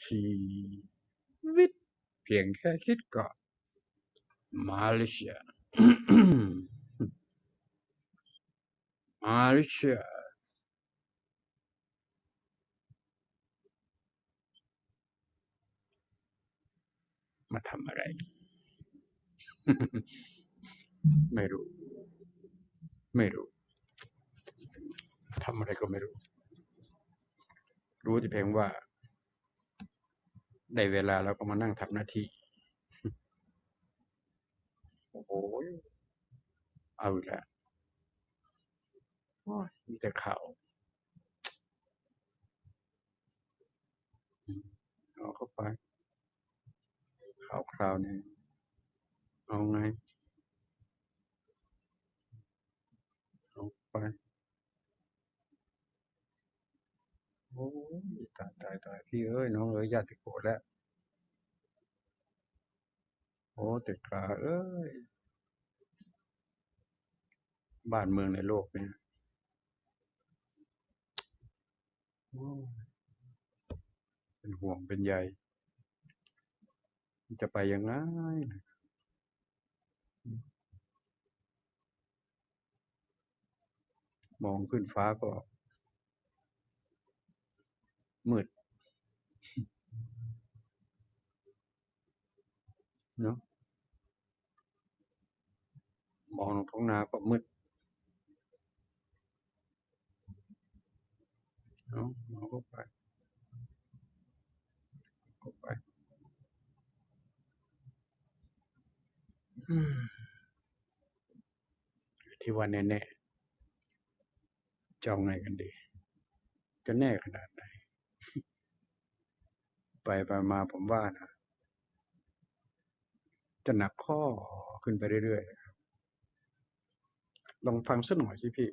ชีวิตเพียงแค่คิดก็มาเลเซีย มาเลเซียมาทำอะไร ไม่รู้ไม่รู้ทำอะไรก็ไม่รู้รู้แต่เพียงว่าได้เวลาแล้วก็มานั่งทำหน้าที่โอ้โหเอาอีกแล้วมีแต่ข่าวเอาเข้าไปข่าวคราวเนี่ยเอาไงเอาไปโอ้ยตายพี่เอ้ยน้องเอ้ยญาติโกรธแล้วโอ้ติดกาเอ้ยบ้านเมืองในโลกเนี่ยโอ้เป็นห่วงเป็นใยจะไปยังไงมองขึ้นฟ้าก็มืดเนาะมองลงท้องนาก็มืดเนาะมองเข้าไปเข้าไปที่ว่าแน่ๆจะเอาไงกันดีจะแน่ขนาดไหนไปมาผมว่านะจะหนักข้อขึ้นไปเรื่อยๆลองฟังสักหน่อยสิพี่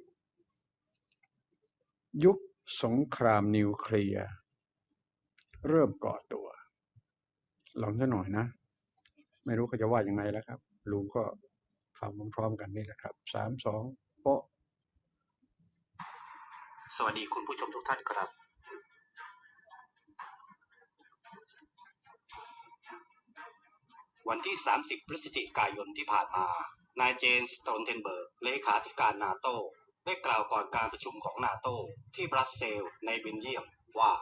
ยุคสงครามนิวเคลียร์เริ่มก่อตัวลองสักหน่อยนะไม่รู้เขาจะว่ายังไงแล้วครับลุงก็ฟังพร้อมๆกันนี่แหละครับ3-2โป๊ะสวัสดีคุณผู้ชมทุกท่านครับวันที่30พฤศจิกายนที่ผ่านมานายเจนสโตนเทนเบิร์กเลขาธิการนาโต้ได้กล่าวก่อนการประชุมของนาโต้ที่บรัสเซลส์ในเบลเยียมว่า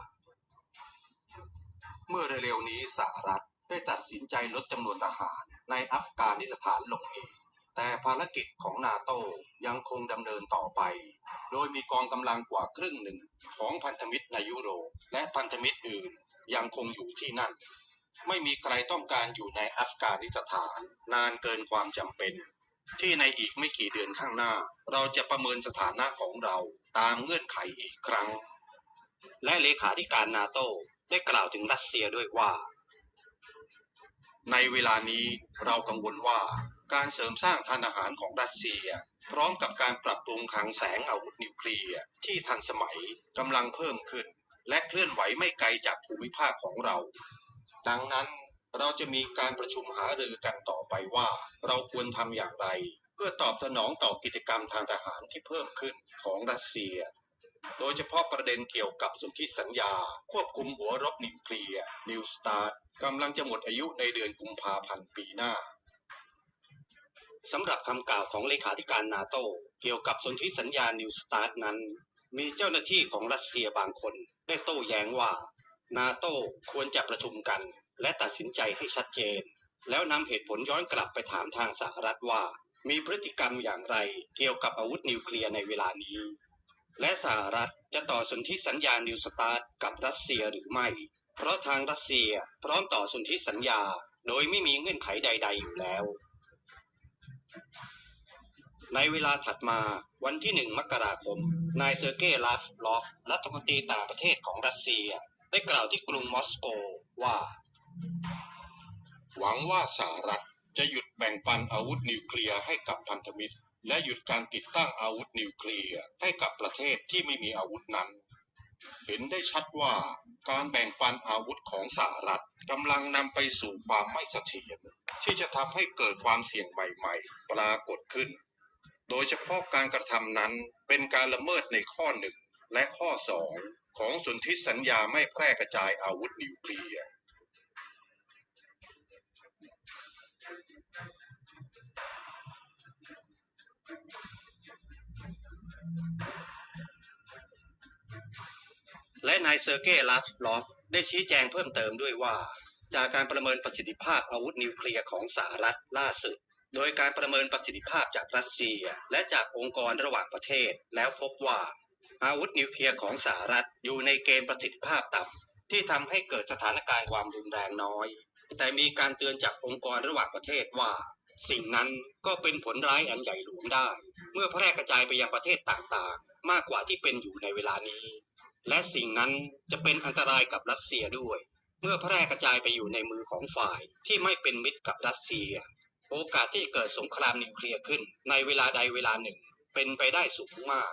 เมื่อเร็วๆนี้สหรัฐได้ตัดสินใจลดจำนวนทหารในอัฟกานิสถานลงเองแต่ภารกิจของนาโต้ยังคงดำเนินต่อไปโดยมีกองกำลังกว่าครึ่งหนึ่งของพันธมิตรในยุโรปและพันธมิตรอื่นยังคงอยู่ที่นั่นไม่มีใครต้องการอยู่ในอัฟกานิสถานนานเกินความจำเป็นที่ในอีกไม่กี่เดือนข้างหน้าเราจะประเมินสถานะของเราตามเงื่อนไขอีกครั้งและเลขาธิการนาโต้ได้กล่าวถึงรัสเซียด้วยว่าในเวลานี้เรากังวลว่าการเสริมสร้างทางทหารของรัสเซียพร้อมกับการปรับปรุงคลังแสงอาวุธนิวเคลียร์ที่ทันสมัยกำลังเพิ่มขึ้นและเคลื่อนไหวไม่ไกลจากภูมิภาคของเราดังนั้นเราจะมีการประชุมหารือกันต่อไปว่าเราควรทำอย่างไรเพื่อตอบสนองต่อกิจกรรมทางทหารที่เพิ่มขึ้นของรัสเซียโดยเฉพาะประเด็นเกี่ยวกับสนธิสัญญาควบคุมหัวรบนิวเคลียร์นิวสตาร์ทกำลังจะหมดอายุในเดือนกุมภาพันธ์ปีหน้าสำหรับคำกล่าวของเลขาธิการนาโต้เกี่ยวกับสนธิสัญญานิวสตาร์ทนั้นมีเจ้าหน้าที่ของรัสเซียบางคนได้โต้แย้งว่านาโต้ควรจะประชุมกันและตัดสินใจให้ชัดเจนแล้วนำเหตุผลย้อนกลับไปถามทางสหรัฐว่ามีพฤติกรรมอย่างไรเกี่ยวกับอาวุธนิวเคลียร์ในเวลานี้และสหรัฐจะต่อสนธิสัญญานิวสตาร์ทกับรัสเซียหรือไม่เพราะทางรัสเซียพร้อมต่อสนธิสัญญาโดยไม่มีเงื่อนไขใดๆอยู่แล้วในเวลาถัดมาวันที่1 มกราคมนายเซอร์เกย์ ลาฟรอฟรัฐมนตรีต่างประเทศของรัสเซียได้กล่าวที่กรุงมอสโกว่าหวังว่าสหรัฐจะหยุดแบ่งปันอาวุธนิวเคลียร์ให้กับพันธมิตรและหยุดการติดตั้งอาวุธนิวเคลียร์ให้กับประเทศที่ไม่มีอาวุธนั้นเห็นได้ชัดว่าการแบ่งปันอาวุธของสหรัฐกำลังนำไปสู่ความไม่เสถียรที่จะทำให้เกิดความเสี่ยงใหม่ๆปรากฏขึ้นโดยเฉพาะการกระทำนั้นเป็นการละเมิดในข้อ1และข้อ2 ของสนธิสัญญาไม่แพร่กระจายอาวุธนิวเคลียร์และนายเซอร์เกย์ ลาฟลอฟได้ชี้แจงเพิ่มเติมด้วยว่าจากการประเมินประสิทธิภาพอาวุธนิวเคลียร์ของสหรัฐล่าสุดโดยการประเมินประสิทธิภาพจากรัสเซียและจากองค์กรระหว่างประเทศแล้วพบว่าอาวุธนิวเคลียร์ของสหรัฐอยู่ในเกณฑ์ประสิทธิภาพต่ำที่ทำให้เกิดสถานการณ์ความรุนแรงน้อยแต่มีการเตือนจากองค์กรระหว่างประเทศว่าสิ่งนั้นก็เป็นผลร้ายอันใหญ่หลวงได้เมื่อแพร่กระจายไปยังประเทศต่างๆมากกว่าที่เป็นอยู่ในเวลานี้และสิ่งนั้นจะเป็นอันตรายกับรัสเซียด้วยเมื่อแพร่กระจายไปอยู่ในมือของฝ่ายที่ไม่เป็นมิตรกับรัสเซียโอกาสที่จะเกิดสงครามนิวเคลียร์ขึ้นในเวลาใดเวลาหนึ่งเป็นไปได้สูงมาก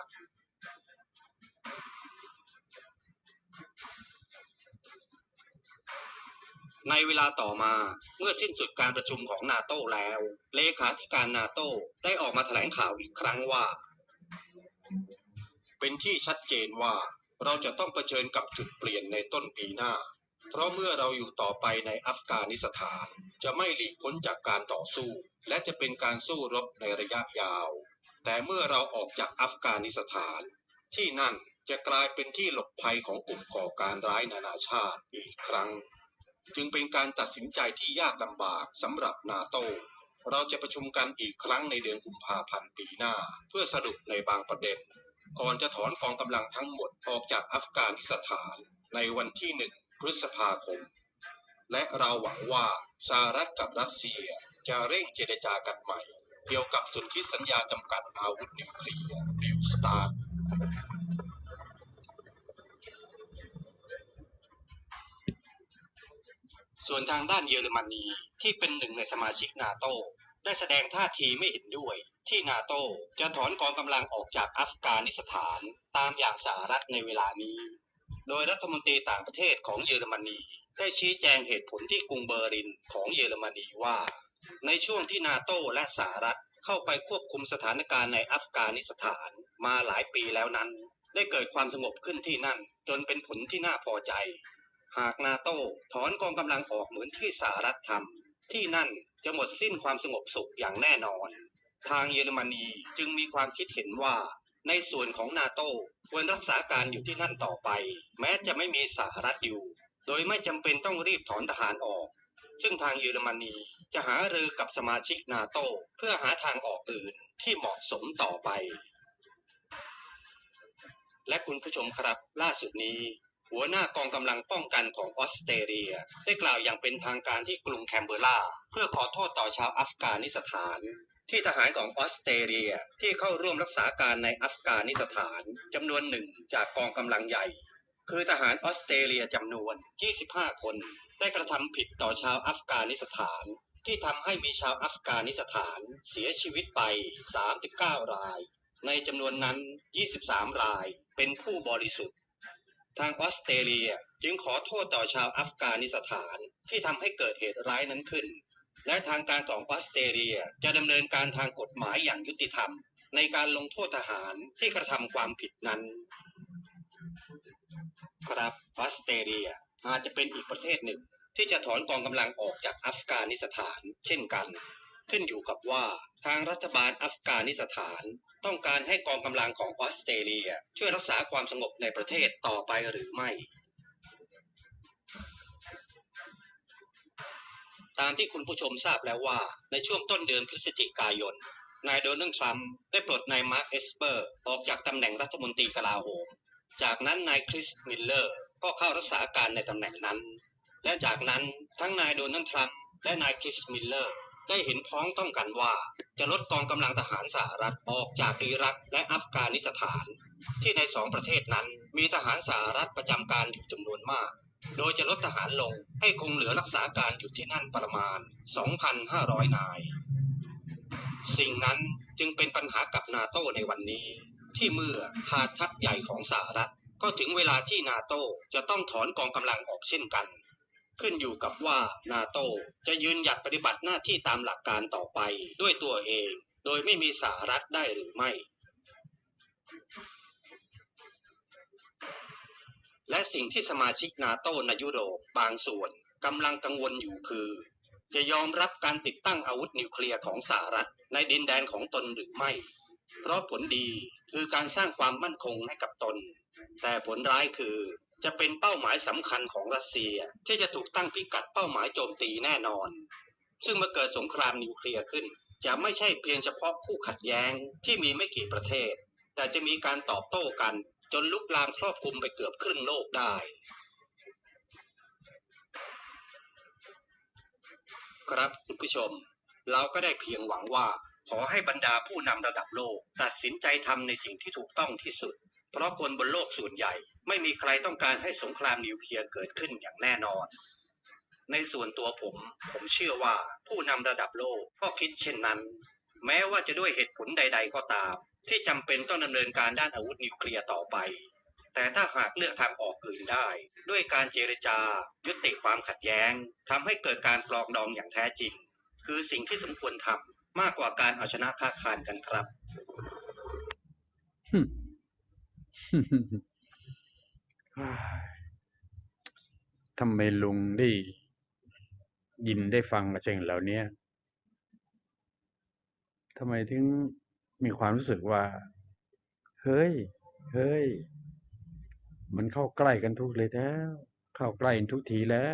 ในเวลาต่อมาเมื่อสิ้นสุดการประชุมของนาโต้แล้วเลขาธิการนาโต้ได้ออกมาแถลงข่าวอีกครั้งว่าเป็นที่ชัดเจนว่าเราจะต้องเผชิญกับจุดเปลี่ยนในต้นปีหน้าเพราะเมื่อเราอยู่ต่อไปในอัฟกานิสถานจะไม่หลีกพ้นจากการต่อสู้และจะเป็นการสู้รบในระยะยาวแต่เมื่อเราออกจากอัฟกานิสถานที่นั่นจะกลายเป็นที่หลบภัยของกลุ่มก่อการร้ายนานาชาติอีกครั้งจึงเป็นการตัดสินใจที่ยากลำบากสำหรับนาโต้เราจะประชุมกันอีกครั้งในเดือนกุมภาพันธ์ปีหน้าเพื่อสรุปในบางประเด็นก่อนจะถอนกองกำลังทั้งหมดออกจากอัฟกานิสถานในวันที่1 พฤษภาคมและเราหวังว่าสหรัฐกับรัสเซียจะเร่งเจรจากันใหม่เกี่ยวกับสนธิสัญญาจำกัดอาวุธนิวเคลียร์นิวสตาร์ส่วนทางด้านเยอรมนีที่เป็นหนึ่งในสมาชิกนาโต้ได้แสดงท่าทีไม่เห็นด้วยที่นาโต้จะถอนกองกำลังออกจากอัฟกานิสถานตามอย่างสหรัฐในเวลานี้โดยรัฐมนตรีต่างประเทศของเยอรมนีได้ชี้แจงเหตุผลที่กรุงเบอร์ลินของเยอรมนีว่าในช่วงที่นาโต้และสหรัฐเข้าไปควบคุมสถานการณ์ในอัฟกานิสถานมาหลายปีแล้วนั้นได้เกิดความสงบขึ้นที่นั่นจนเป็นผลที่น่าพอใจหากนาโต้ถอนกองกำลังออกเหมือนที่สหรัฐทำที่นั่นจะหมดสิ้นความสงบสุขอย่างแน่นอนทางเยอรมนีจึงมีความคิดเห็นว่าในส่วนของนาโต้ควรรักษาการอยู่ที่นั่นต่อไปแม้จะไม่มีสหรัฐอยู่โดยไม่จำเป็นต้องรีบถอนทหารออกซึ่งทางเยอรมนีจะหารือกับสมาชิกนาโต้เพื่อหาทางออกอื่นที่เหมาะสมต่อไปและคุณผู้ชมครับล่าสุดนี้หัวหน้ากองกำลังป้องกันของออสเตรเลียได้กล่าวอย่างเป็นทางการที่กรุงแคนเบอร์ราเพื่อขอโทษต่อชาวอัฟกานิสถานที่ทหารของออสเตรเลียที่เข้าร่วมรักษาการในอัฟกานิสถานจำนวนหนึ่งจากกองกำลังใหญ่คือทหารออสเตรเลียจำนวน25 คนได้กระทำผิดต่อชาวอัฟกานิสถานที่ทำให้มีชาวอัฟกานิสถานเสียชีวิตไป39 รายในจำนวนนั้น23 รายเป็นผู้บริสุทธิ์ทางออสเตรเลียจึงขอโทษต่อชาวอัฟกานิสถานที่ทำให้เกิดเหตุร้ายนั้นขึ้นและทางการของออสเตรเลียจะดำเนินการทางกฎหมายอย่างยุติธรรมในการลงโทษทหารที่กระทำความผิดนั้นครับออสเตรเลียอาจจะเป็นอีกประเทศหนึ่งที่จะถอนกองกำลังออกจากอัฟกานิสถานเช่นกันขึ้นอยู่กับว่าทางรัฐบาลอัฟกานิสถานต้องการให้กองกำลังของออสเตรเลียช่วยรักษาความสงบในประเทศต่อไปหรือไม่ตามที่คุณผู้ชมทราบแล้วว่าในช่วงต้นเดือนพฤศจิกายนนายโดนัลด์ทรัมป์ได้ปลดนายมาร์ค เอสเปอร์ออกจากตำแหน่งรัฐมนตรีกลาโหมจากนั้นนายคริสมิลเลอร์ก็เข้ารักษาการในตำแหน่งนั้นและจากนั้นทั้งนายโดนัลด์ทรัมป์และนายคริสมิลเลอร์ได้เห็นพ้องต้องกันว่าจะลดกองกำลังทหารสหรัฐออกจากอิรักและอัฟกานิสถานที่ใน2 ประเทศนั้นมีทหารสหรัฐประจำการอยู่จำนวนมากโดยจะลดทหารลงให้คงเหลือรักษาการอยู่ที่นั่นประมาณ 2,500 นายสิ่งนั้นจึงเป็นปัญหากับนาโต้ในวันนี้ที่เมื่อขาดทัพใหญ่ของสหรัฐก็ถึงเวลาที่นาโต้จะต้องถอนกองกำลังออกเช่นกันขึ้นอยู่กับว่านาโต้จะยืนหยัดปฏิบัติหน้าที่ตามหลักการต่อไปด้วยตัวเองโดยไม่มีสหรัฐได้หรือไม่และสิ่งที่สมาชิกนาโตในยุโรปบางส่วนกำลังกังวลอยู่คือจะยอมรับการติดตั้งอาวุธนิวเคลียร์ของสหรัฐในดินแดนของตนหรือไม่เพราะผลดีคือการสร้างความมั่นคงให้กับตนแต่ผลร้ายคือจะเป็นเป้าหมายสำคัญของรัสเซียที่จะถูกตั้งพิกัดเป้าหมายโจมตีแน่นอนซึ่งเมื่อเกิดสงครามนิวเคลียร์ขึ้นจะไม่ใช่เพียงเฉพาะคู่ขัดแย้งที่มีไม่กี่ประเทศแต่จะมีการตอบโต้กันจนลุกลามครอบคลุมไปเกือบครึ่งโลกได้ครับคุณผู้ชมเราก็ได้เพียงหวังว่าขอให้บรรดาผู้นำระดับโลกตัดสินใจทำในสิ่งที่ถูกต้องที่สุดเพราะคนบนโลกส่วนใหญ่ไม่มีใครต้องการให้สงครามนิวเคลียร์เกิดขึ้นอย่างแน่นอนในส่วนตัวผมเชื่อว่าผู้นำระดับโลกก็คิดเช่นนั้นแม้ว่าจะด้วยเหตุผลใดๆก็ตามที่จำเป็นต้องดำเนินการด้านอาวุธนิวเคลียร์ต่อไปแต่ถ้าหากเลือกทางออกอื่นได้ด้วยการเจรจายุติความขัดแย้งทำให้เกิดการปรองดองอย่างแท้จริงคือสิ่งที่สมควรทำมากกว่าการเอาชนะค้าคานกันครับทำไมลุงได้ยินได้ฟังสิ่งเหล่านี้ทำไมถึงมีความรู้สึกว่าเฮ้ยมันเข้าใกล้กันทุกเลยแล้วเข้าใกล้ทุกทีแล้ว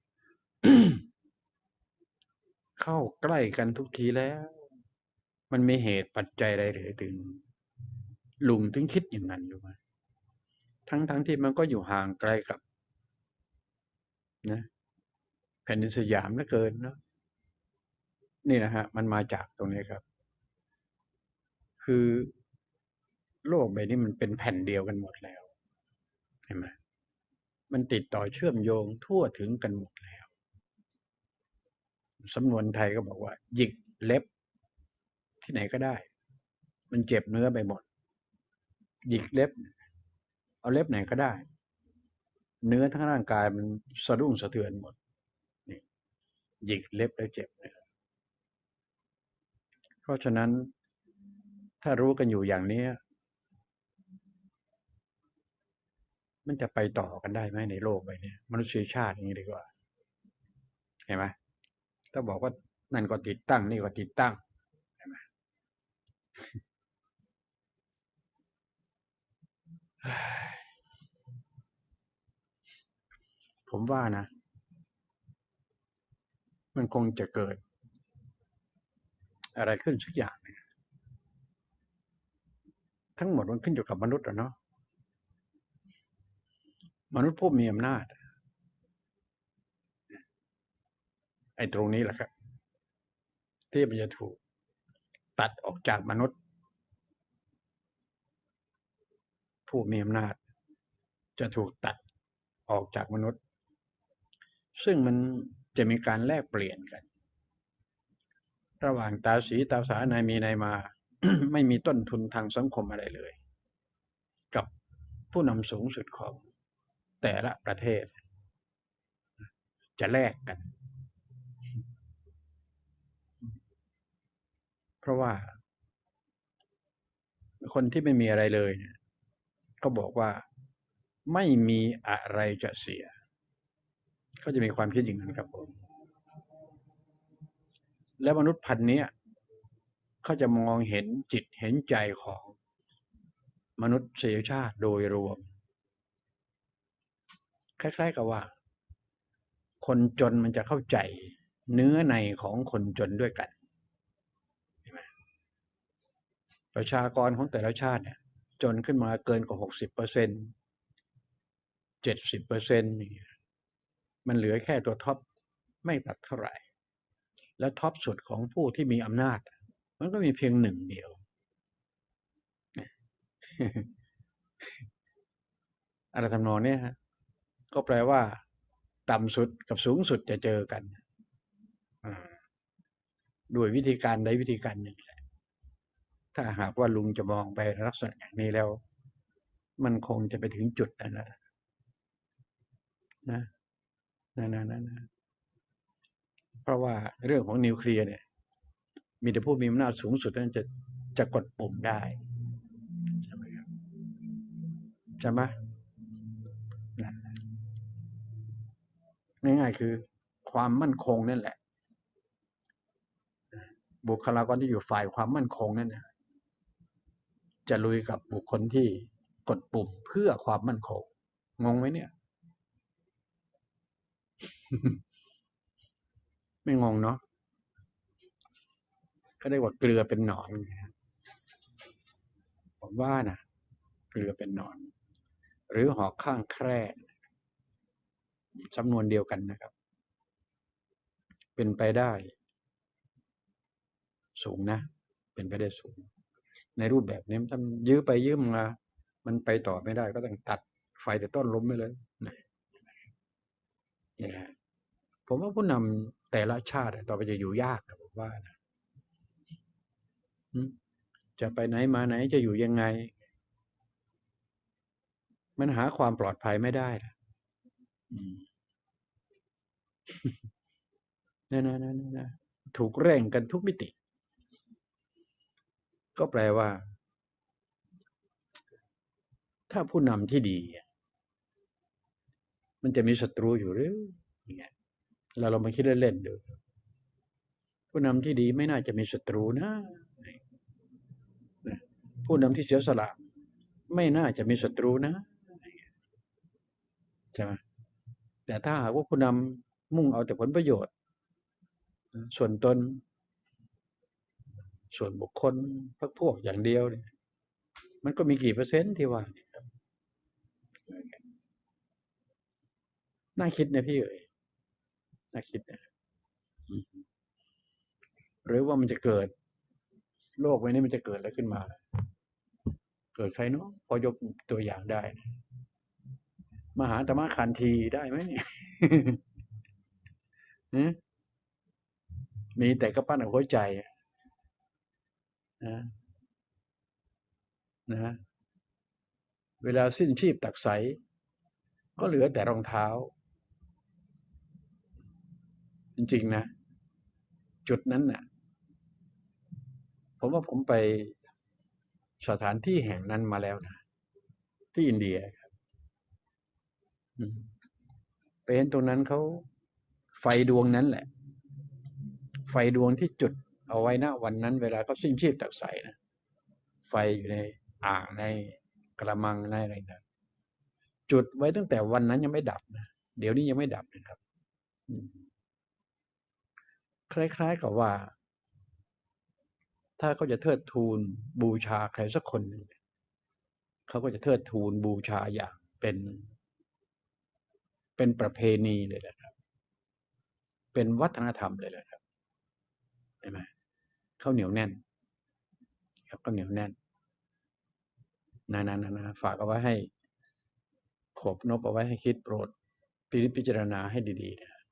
เข้าใกล้กันทุกทีแล้ว มันมีเหตุปัจจัยอะไรหรือถึงลุงถึงคิดอย่างนั้นอยู่ไหมทั้งที่มันก็อยู่ห่างไกลกับนะแผ่นดินสยามเหลือเกินเนาะนี่นะฮะมันมาจากตรงนี้ครับคือโลกใบนี้มันเป็นแผ่นเดียวกันหมดแล้วเห็นไหมมันติดต่อเชื่อมโยงทั่วถึงกันหมดแล้วสำนวนไทยก็บอกว่าหยิกเล็บที่ไหนก็ได้มันเจ็บเนื้อไปหมดหยิกเล็บเอาเล็บไหนก็ได้เนื้อทั้งร่างกายมันสะดุ้งสะเทือนหมดนี่หยิกเล็บแล้วเจ็บเนื้อเพราะฉะนั้นถ้ารู้กันอยู่อย่างนี้มันจะไปต่อกันได้ไหมในโลกใบนี้มนุษยชาติอย่างนี้ดีกว่าเห็นไหมถ้าบอกว่านั่นก็ติดตั้งนี่ก็ติดตั้งเห็นไหมผมว่านะมันคงจะเกิดอะไรขึ้นสักอย่างทั้งหมดมันขึ้นอยู่กับมนุษย์อะเนาะมนุษย์ผู้มีอำนาจไอ้ตรงนี้แหละครับที่มันจะถูกตัดออกจากมนุษย์ผู้มีอำนาจจะถูกตัดออกจากมนุษย์ซึ่งมันจะมีการแลกเปลี่ยนกันระหว่างตาสีตาสานายมีนายมา ไม่มีต้นทุนทางสังคมอะไรเลยกับผู้นำสูงสุดของแต่ละประเทศจะแลกกันเพราะว่าคนที่ไม่มีอะไรเลยเนี่ยก็บอกว่าไม่มีอะไรจะเสียเขาจะมีความคิดอย่างนั้นครับผมและมนุษย์พันธุ์นี้เขาจะมองเห็นจิตเห็นใจของมนุษยชาติโดยรวมคล้ายๆกับว่าคนจนมันจะเข้าใจเนื้อในของคนจนด้วยกันประชากรของแต่ละชาติเนี่ยจนขึ้นมาเกินกว่า60% 70%มันเหลือแค่ตัวท็อปไม่ตัดเท่าไหร่และท็อปสุดของผู้ที่มีอำนาจมันก็มีเพียงหนึ่งเดียว อะไรทำนองนี้ฮะก็แปลว่าต่ำสุดกับสูงสุดจะเจอกันด้วยวิธีการใดวิธีการหนึ่งแหละถ้าหากว่าลุงจะมองไปลักษณะอย่างนี้แล้วมันคงจะไปถึงจุดนั้นนะเพราะว่าเรื่องของนิวเคลียร์เนี่ยมีแต่ผู้มีอำนาจสูงสุดนั้นจะกดปุ่มได้ใช่ไหมครับใช่ไหมนะง่ายๆคือความมั่นคงนั่นแหละบุคลากรที่อยู่ฝ่ายความมั่นคงนั่นนะจะลุยกับบุคคลที่กดปุ่มเพื่อความมั่นคงงงไหมเนี่ย ไม่งงเนาะก็ได้ว่าเกลือเป็นหนอนผมว่านะเกลือเป็นหนอนหรือหอกข้างแคร่จำนวนเดียวกันนะครับเป็นไปได้สูงนะเป็นไปได้สูงในรูปแบบนี้มันยื้อไปยื้อมามันไปต่อไม่ได้ก็ต้องตัดไฟแต่ต้นล้มไปเลยนี่แหละผมว่าผู้นำแต่ละชาติต่อไปจะอยู่ยากนะผมว่านะจะไปไหนมาไหนจะอยู่ยังไงมันหาความปลอดภัยไม่ได้นะถูกเร่งกันทุกมิติก็แปลว่าถ้าผู้นำที่ดีมันจะมีศัตรูอยู่หรืออย่างเงี้ยเรามาคิดเล่นๆดูผู้นำที่ดีไม่น่าจะมีศัตรูนะผู้นำที่เสียสละไม่น่าจะมีศัตรูนะใช่ไหมแต่ถ้าหากว่าผู้นำมุ่งเอาแต่ผลประโยชน์ส่วนตนส่วนบุคคลพรรคพวกอย่างเดียวเนี่ยมันก็มีกี่เปอร์เซ็นต์ที่ว่าน่าคิดนะพี่เอ๋ยน่าคิดนะหรือว่ามันจะเกิดโลกใบนี้มันจะเกิดอะไรขึ้นมาเกิดใครเนาะพอยกตัวอย่างได้มหาธรรมคันธีได้ไหมเนี่ยมีแต่กระปั้นหัวใจนะนะเวลาสิ้นชีพตักไสก็เหลือแต่รองเท้าจริงๆนะจุดนั้นน่ะผมว่าผมไปสถานที่แห่งนั้นมาแล้วนะที่อินเดียครับไปเห็นตรงนั้นเขาไฟดวงนั้นแหละไฟดวงที่จุดเอาไว้ณวันนั้นเวลาเขาสิ้นชีพตักไสนะไฟอยู่ในอ่างในกระมังในอะไรนะจุดไว้ตั้งแต่วันนั้นยังไม่ดับนะเดี๋ยวนี้ยังไม่ดับนะครับคล้ายๆกับว่าถ้าเขาจะเทิดทูนบูชาใครสักคนหนึ่งเขาก็จะเทิดทูนบูชาอย่างเป็นประเพณีเลยแหละครับเป็นวัฒนธรรมเลยแหละครับใช่ไหมเขาเหนียวแน่นครับก็เหนียวแน่นนะฝากเอาไว้ให้ขบนบเอาไว้ให้คิดโปรดพิจารณาให้ดีๆนะ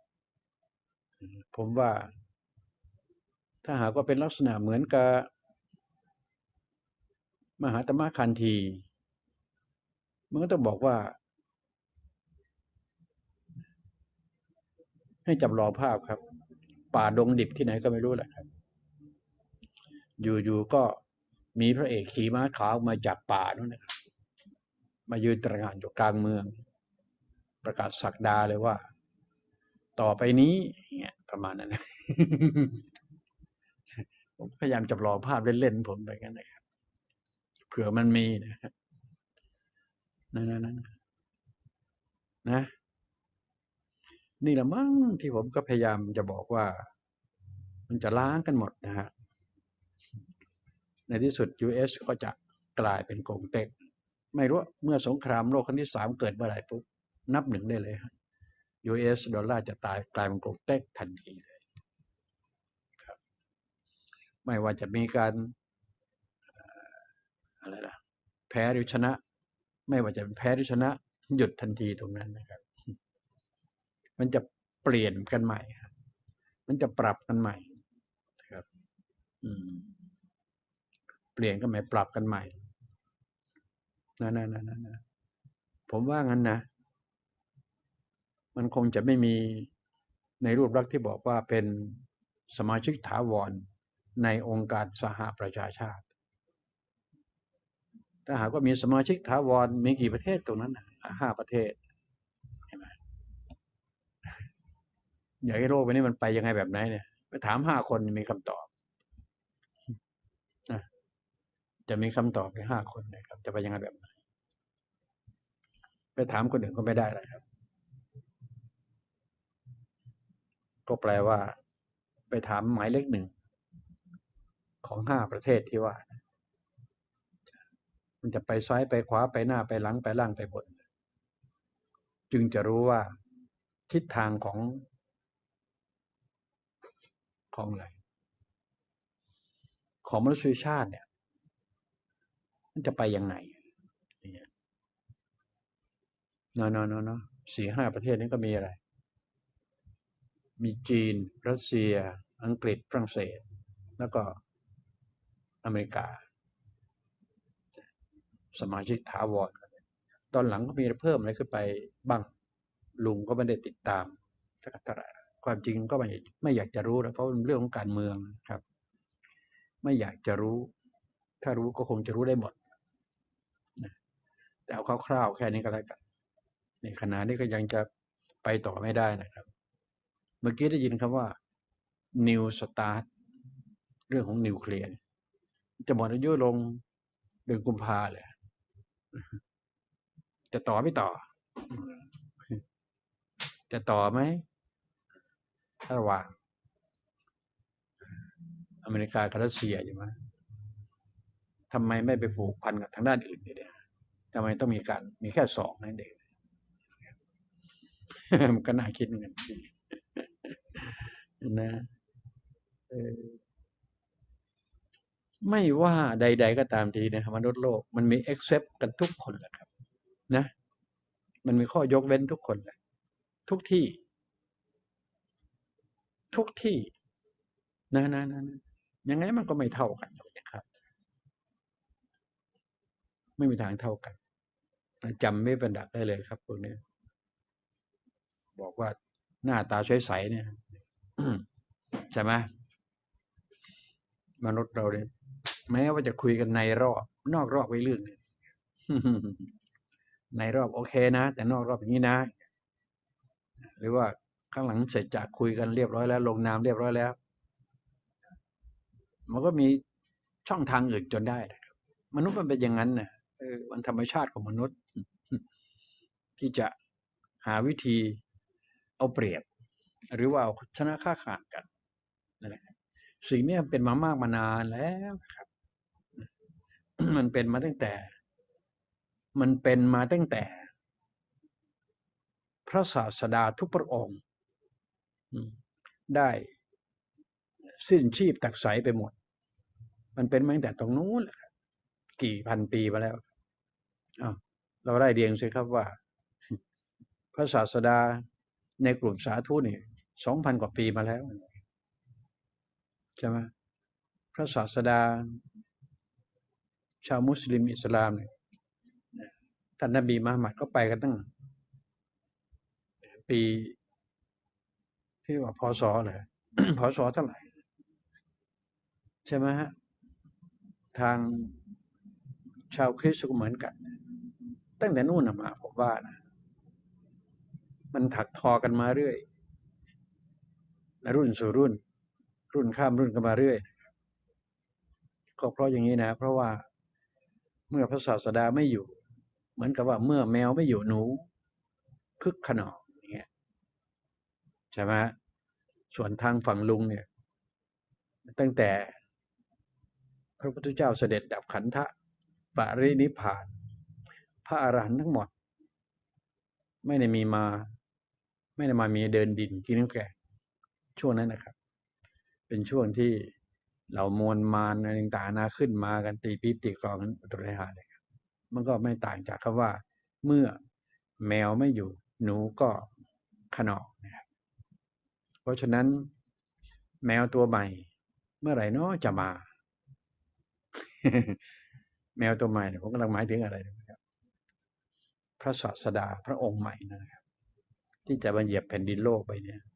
ผมว่าถ้าหากว่าเป็นลักษณะเหมือนกับมหาตมะคันธีมันก็ต้องบอกว่าให้จำลองภาพครับป่าดงดิบที่ไหนก็ไม่รู้แหละครับอยู่ๆก็มีพระเอกขี่ม้าขาวมาจากป่านู่นนะครับมายืนตระหง่านอยู่กลางเมืองประกาศศักดาเลยว่าต่อไปนี้เนี่ยประมาณนั้นผมพยายามจำลองภาพเล่นๆผมไปกันนะครับเผื่อมันมีนะครับนะนี่แหละมั้งที่ผมก็พยายามจะบอกว่ามันจะล้างกันหมดนะฮะในที่สุด US ก็จะกลายเป็นกงเต็กไม่รู้เมื่อสงครามโลกครั้งที่3เกิดเมื่อไหร่ปุ๊บนับหนึ่งได้เลย US ดอลลาร์จะตายกลายเป็นกงเต็กทันทีเลยครับไม่ว่าจะมีการอะไรล่ะแพ้หรือชนะไม่ว่าจะแพ้หรือชนะหยุดทันทีตรงนั้นนะครับมันจะเปลี่ยนกันใหม่ครับมันจะปรับกันใหม่ครับเปลี่ยนกันใหม่ปรับกันใหม่นะผมว่างั้นนะมันคงจะไม่มีในรูปลักษณ์ที่บอกว่าเป็นสมาชิกถาวรในองค์การสหประชาชาติถ้าหากว่ามีสมาชิกถาวรมีกี่ประเทศตรงนั้น5 ประเทศใช่ไหมอยากให้โลกใบนี้มันไปยังไงแบบไหนเนี่ยไปถาม5 คนมีคำตอบนะจะมีคำตอบไป5 คนนะครับจะไปยังไงแบบไหนไปถามคนอื่นก็ไม่ได้เลยครับก็แปลว่าไปถามหมายเลข 1ของ5 ประเทศที่ว่ามันจะไปซ้ายไปขวาไปหน้าไปหลังไปล่างไปบนจึงจะรู้ว่าทิศทางของอะไรของมนุษยชาติเนี่ยมันจะไปยังไงเนาะ4-5 ประเทศนี้ก็มีอะไรมีจีนรัสเซียอังกฤษฝรั่งเศสแล้วก็อเมริกาสมาชิกถาวรตอนหลังก็มีเพิ่มอะไรขึ้นไปบ้างลุงก็ไม่ได้ติดตามสักเท่าไหร่ความจริงก็ไม่อยากจะรู้นะเพราะเป็นเรื่องของการเมืองครับไม่อยากจะรู้ถ้ารู้ก็คงจะรู้ได้หมดแต่เอาคร่าวๆแค่นี้ก็แล้วกันในขณะนี้ก็ยังจะไปต่อไม่ได้นะครับเมื่อกี้ได้ยินคำว่า New Start เรื่องของนิวเคลียร์จะหมดอายุลงเดือนกุมภาเลยจะต่อไม่ต่อจะต่อไหมระหว่างอเมริกากับรัสเซียใช่ไหมทำไมไม่ไปผูกพันกับทางด้านอื่นเนี่ยทำไมต้องมีแค่2นั่นเองมันก็น่าคิดเหมือนกันนะไม่ว่าใดๆก็ตามทีนะครับมนุษย์โลกมันมี accept กันทุกคนแหละครับนะมันมีข้อยกเว้นทุกคนแหละทุกที่ทุกที่นะยังไงมันก็ไม่เท่ากันนะครับไม่มีทางเท่ากันจำไม่เป็นดักได้เลยครับพวกนี้บอกว่าหน้าตาใสๆเนี่ยใช่ไหมมนุษย์เราเนี่ยแม้ว่าจะคุยกันในรอบนอกรอบไปเรื่องนึงในรอบโอเคนะแต่นอกรอบอย่างนี้นะหรือว่าข้างหลังเสร็จจากคุยกันเรียบร้อยแล้วลงนามเรียบร้อยแล้วมันก็มีช่องทางอื่นจนได้นะครับมนุษย์มันเป็นอย่างนั้นนะมันธรรมชาติของมนุษย์ที่จะหาวิธีเอาเปรียบหรือว่าเอาชนะค้าขาดกันนั่นแหละสิ่งนี้เป็นมามากมานานแล้วครับ มันเป็นมาตั้งแต่พระศาสดาทุกพระองค์ได้สิ้นชีพตักไสไปหมดมันเป็นมาตั้งแต่ตรงนู้นแหละครับกี่พันปีมาแล้วเราได้เรียงสิครับว่าพระศาสดาในกลุ่มสาธุนี่ 2,000 กว่าปีมาแล้วใช่ไหมพระศาสดาชาวมุสลิมอิสลามเนี่ยท่านนบีมุฮัมมัดก็ไปกันตั้งปีที่ว่าพศเหรอ พศเท่าไหร่ใช่ไหมฮะทางชาวคริสต์ก็เหมือนกันตั้งแต่นู่นมาผมว่านะมันถักทอกันมาเรื่อยรุ่นสู่รุ่นข้ามรุ่นกันมาเรื่อยก็เพราะอย่างนี้นะเพราะว่าเมื่อพระศาสดาไม่อยู่เหมือนกับว่าเมื่อแมวไม่อยู่หนูคึกขนองอย่างเงี้ยใช่ไหมส่วนทางฝั่งลุงเนี่ยตั้งแต่พระพุทธเจ้าเสด็จดับขันธปรินิพพานพระอรหันต์ทั้งหมดไม่ได้มามีเดินดินกินน้ำแกงช่วงนั้นนะครับเป็นช่วงที่เหล่ามวลมารอะไรต่างๆนาขึ้นมากันตีปี๊บตีกลองอุตริหาเลยครับมันก็ไม่ต่างจากคำว่าเมื่อแมวไม่อยู่หนูก็ขนองนะครับเพราะฉะนั้นแมวตัวใหม่เมื่อไหร่เนาะจะมา แมวตัวใหม่ผมกำลังหมายถึงอะไรนะครับพระศาสดาพระองค์ใหม่นะครับที่จะมาเหยียบแผ่นดินโลกไปเนี่ย